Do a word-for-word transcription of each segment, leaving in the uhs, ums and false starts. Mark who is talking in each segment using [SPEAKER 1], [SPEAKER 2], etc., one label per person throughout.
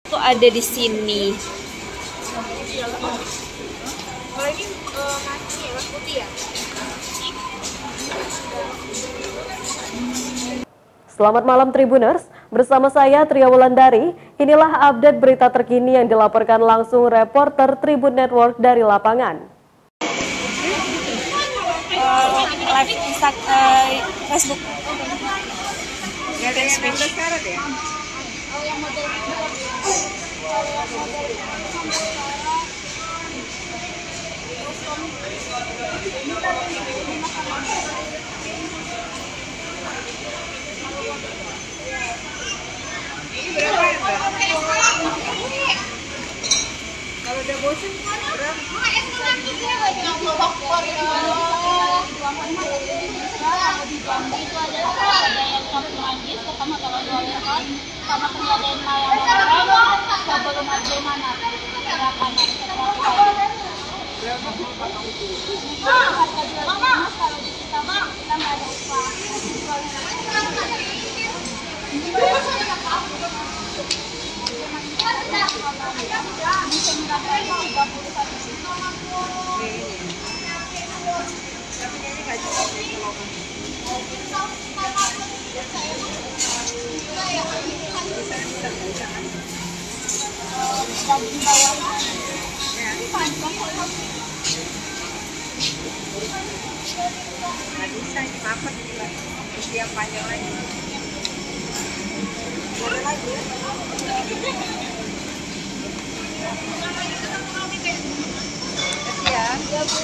[SPEAKER 1] Itu ada di sini.
[SPEAKER 2] Kalau ini uh, nasi ya, putih ya.
[SPEAKER 3] Selamat malam Tribuners, bersama saya Tria Wulandari. Inilah update berita terkini yang dilaporkan langsung reporter Tribun Network dari lapangan.
[SPEAKER 2] Uh, live Insta, uh, Facebook. Gak ada yang enam karat ya? Oh, yang model ini berapa ya, Mbak? Kalau udah bosan berapa? Itu adalah ada yang campur manggis, pertama kalau dua level, sama kemudian mayang sebelum ada mana? Berapa nih? Berapa? Harga jual mas kalau di kita mah kita nggak ada upah. Daging bawangnya nggak bisa ini apa ini lah, mesti yang panjang lagi. Ada lagi ya? Kasih ya. Ya Bu,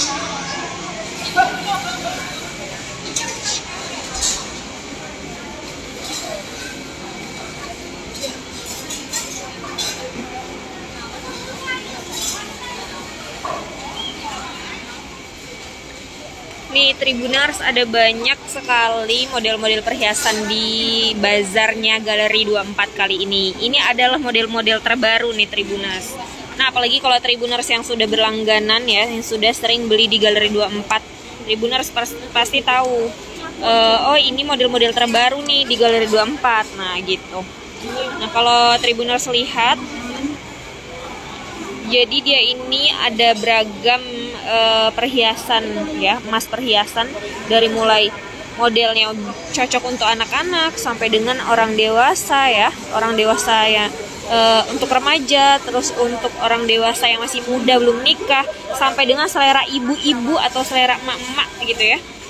[SPEAKER 1] Nih Tribuners, ada banyak sekali model-model perhiasan di bazarnya Galeri dua puluh empat kali ini. Ini adalah model-model terbaru nih Tribuners. Nah, apalagi kalau Tribuners yang sudah berlangganan ya, yang sudah sering beli di Galeri dua puluh empat, Tribuners pasti tahu. Uh, oh, ini model-model terbaru nih di Galeri dua puluh empat. Nah, gitu. Nah, kalau Tribuners lihat, jadi dia ini ada beragam uh, perhiasan ya, emas perhiasan dari mulai modelnya cocok untuk anak-anak sampai dengan orang dewasa ya, orang dewasa ya, uh, untuk remaja, terus untuk orang dewasa yang masih muda belum nikah, sampai dengan selera ibu-ibu atau selera emak-emak gitu ya.